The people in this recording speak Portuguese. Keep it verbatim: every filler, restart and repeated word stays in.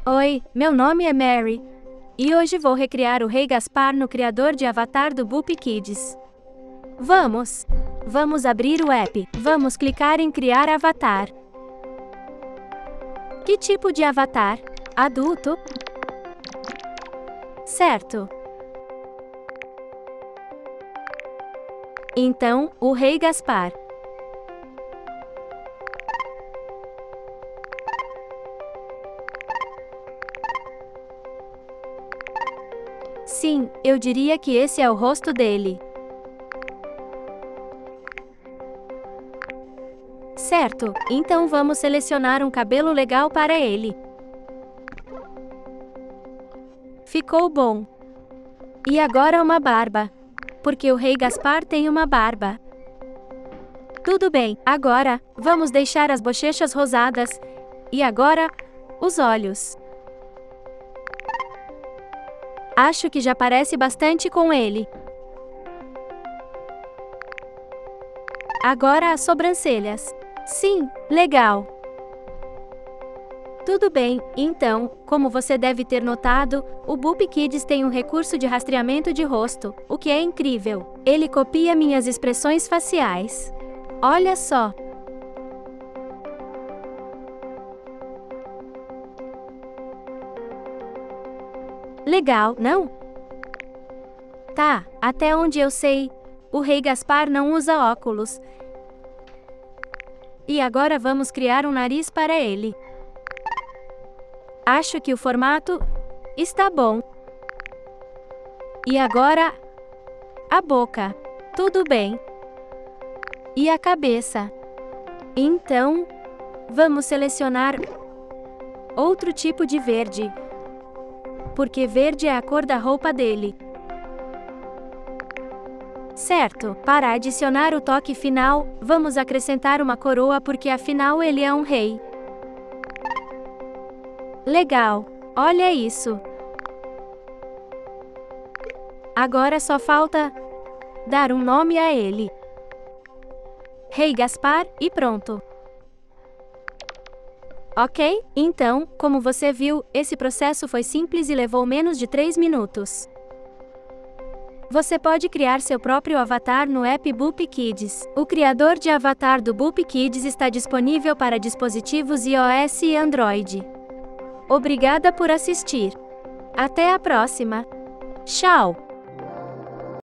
Oi, meu nome é Mary. E hoje vou recriar o Rei Gaspar no criador de avatar do Boop Kids. Vamos! Vamos abrir o app. Vamos clicar em criar avatar. Que tipo de avatar? Adulto? Certo. Então, o Rei Gaspar. Sim, eu diria que esse é o rosto dele. Certo, então vamos selecionar um cabelo legal para ele. Ficou bom. E agora uma barba. Porque o Rei Gaspar tem uma barba. Tudo bem, agora, vamos deixar as bochechas rosadas. E agora, os olhos. Acho que já parece bastante com ele. Agora as sobrancelhas. Sim, legal. Tudo bem, então, como você deve ter notado, o Boop Kids tem um recurso de rastreamento de rosto, o que é incrível. Ele copia minhas expressões faciais. Olha só. Legal, não? Tá, até onde eu sei, o Rei Gaspar não usa óculos. E agora vamos criar um nariz para ele. Acho que o formato está bom. E agora, a boca. Tudo bem. E a cabeça. Então, vamos selecionar outro tipo de verde. Porque verde é a cor da roupa dele. Certo, para adicionar o toque final, vamos acrescentar uma coroa porque afinal ele é um rei. Legal, olha isso. Agora só falta dar um nome a ele. Rei Gaspar e pronto. Ok? Então, como você viu, esse processo foi simples e levou menos de três minutos. Você pode criar seu próprio avatar no app Boop Kids. O criador de avatar do Boop Kids está disponível para dispositivos iOS e Android. Obrigada por assistir. Até a próxima. Tchau!